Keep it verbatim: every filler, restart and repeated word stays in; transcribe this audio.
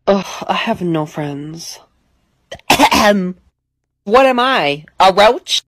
Ugh, I have no friends. Ahem. What am I? A roach?